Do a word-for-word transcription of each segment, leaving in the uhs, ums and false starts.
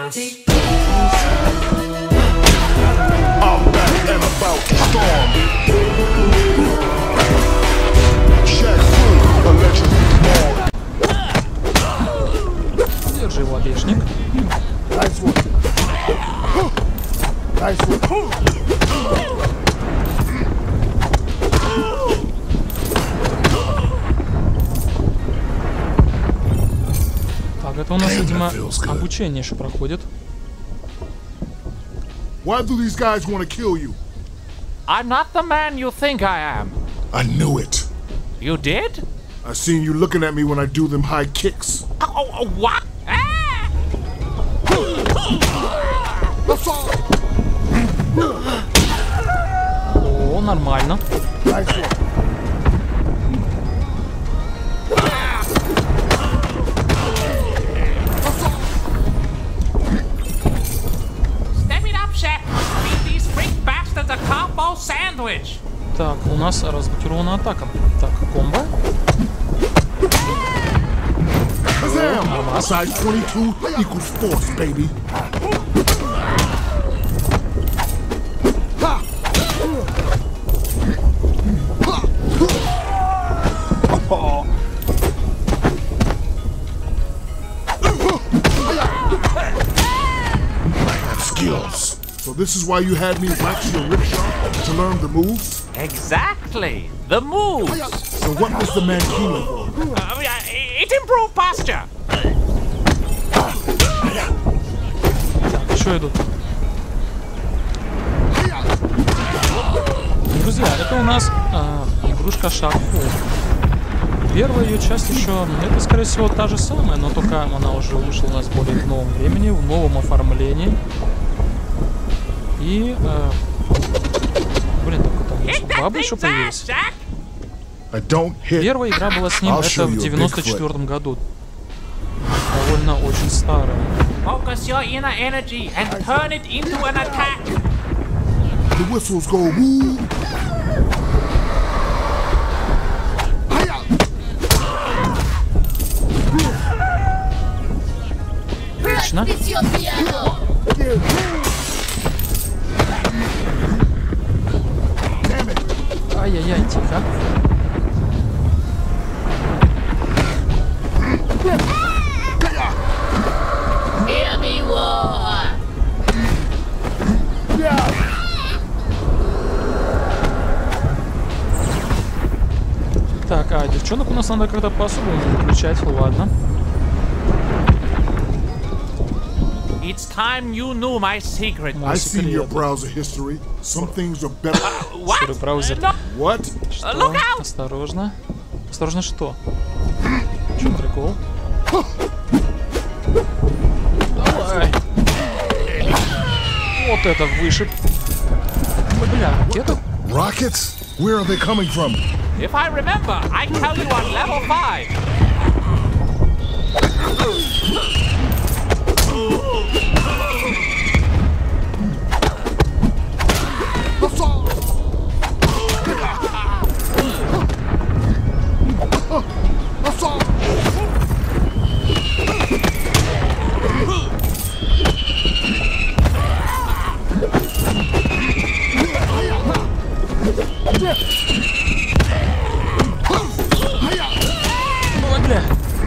party. I'm back and about to storm. Shaq Fu, allegedly born. Держи его, орешник. Nice one. Nice one. Так, это у нас, видимо, обучение еще проходит. Why do these guys want to kill you? I'm not the man you think I am. I knew it. You did? I seen you looking at me when I do them high kicks. Oh, oh, oh what? Ah! О, нормально. Nice one. Step it up, chef. Feed these freak bastards a combo sandwich. Так, у нас разблокирована атака. Так, комбо. Kazam! Size twenty-two equals force, baby. Ha! Oh. Skills. So this is why you had me wax your rickshaw to learn the moves? Exactly. The moves. So what was the mankini for? Uh, it improved posture. Так, еще идут. Друзья, это у нас а, игрушка Shaq Fu. Первая ее часть еще, это скорее всего та же самая, но только она уже вышла у нас более в новом времени, в новом оформлении. И, а, блин, только там баба еще появилась. Первая игра была с ним, это в девяносто четвёртом году. Довольно очень старая. Focus your inner energy and turn it into an attack. The whistles go woo. Отлично. Ай-яй-яй, тихо. Так, а девчонок у нас надо как-то по-особому выключать, ладно. It's time you knew my secret. I see your browser history. Some things are better. What? Sorry, браузер. No. What? Что? Look out! Осторожно. Осторожно, что? В чем прикол? Давай. Вот это вышиб. Бля, ракета? Rockets? Where are they coming from? If I remember, I tell you on level five. Ой, бля.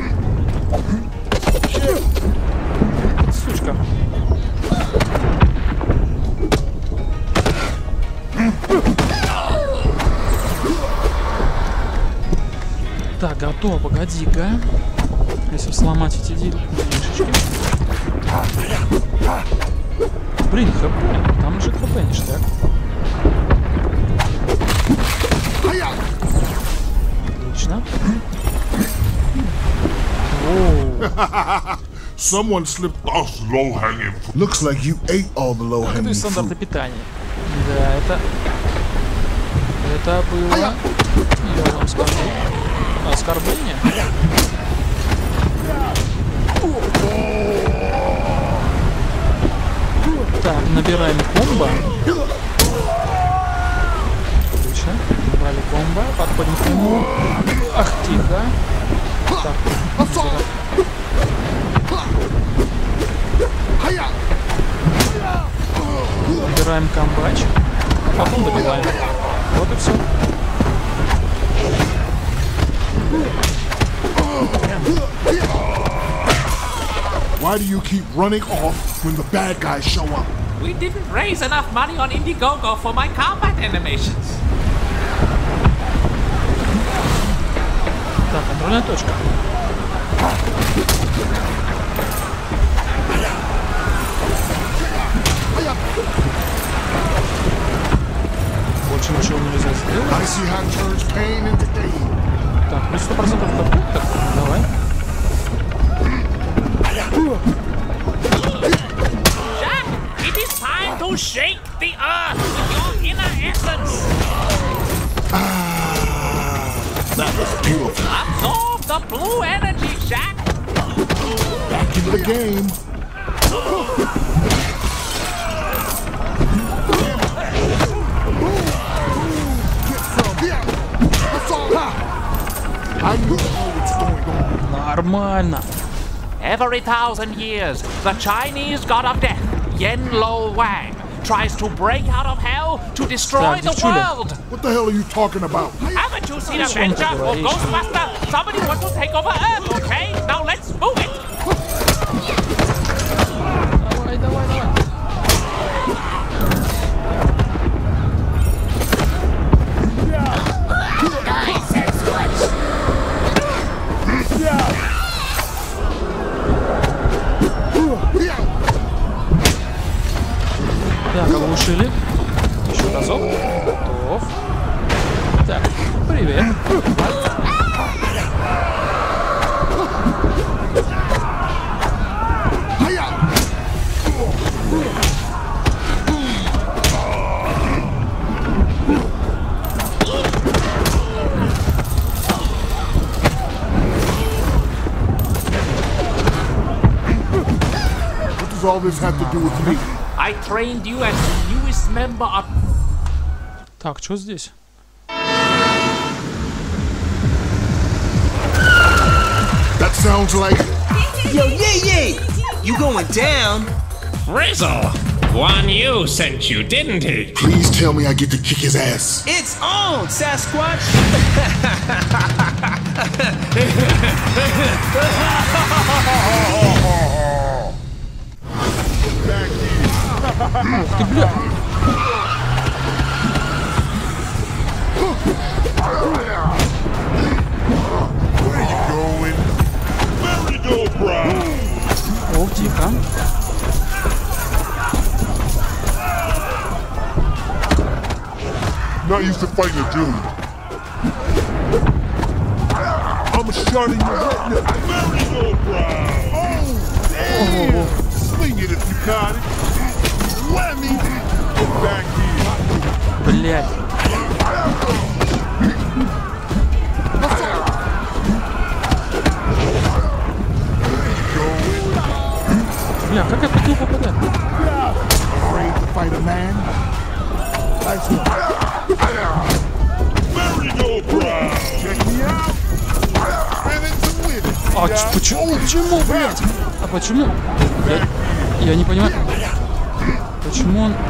Сучка. Так, готово, погоди-ка. Если сломать эти дилишечки. Блин, хп. Там же хп ништяк. Отлично. Someone slipped us low-hanging fruit. Looks like you ate all the Это low-hanging из стандарта fruit. питания. Да, это... Это было... Я вам скажу. Оскорбление. Так, набираем комбо. Отлично. Набрали комбо. Подходим к нему. Ах, тихо. Так. Заряжаем комбач, а потом добиваем. Вот и все. Why do you keep running off when the bad guys show up? We didn't raise enough money on Indiegogo for my combat animations. Так, контрольная точка. Больше ничего нельзя сделать. I see how it turns pain into gain. Так, плюс сто процентов КП. Так, давай. Jack, it is time to shake the earth with your inner essence. That was beautiful. Absorb the blue energy, Jack. Back in the game. Get some. Yeah. That's all. I need to know what's going on. Нормально. Every thousand years, the Chinese god of death, Yen Lo Wang, tries to break out of hell to destroy Так, the девчуля. world. What the hell are you talking about? Haven't you seen О чем ты Avenger or говоришь? Ghostbuster? Somebody wants to take over Earth, okay? Now let's move it. Давай, давай, давай. Так, оглушили. Еще разок. Готов. Так, привет. What does all this have to do with me? I trained you as the newest member of... Так, что здесь? That sounds like Yo, Yay Yay! You going down? Rizzle! Guan Yu sent you, didn't he? please tell me I get to kick his ass. It's on, Sasquatch! Ты, бля. Where you going? Merry-go-round. О, тихо. Not used to fighting a dude. I'm a shot in your retina. Merry-go-round. Oh, damn. Swing it if you got it. Whammy. Get back here. Блять. Бля, как я по нему попадаю? Afraid to fight a man? Nice one. Merry-go-round. Check me out. Spinning some with it. А ч- почему? Почему, блядь? А почему? Я, я не понимаю. Почему он...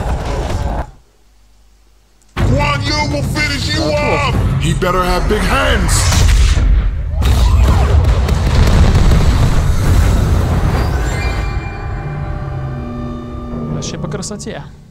Guan Yu will finish you off. He better have big hands. Вообще по красоте.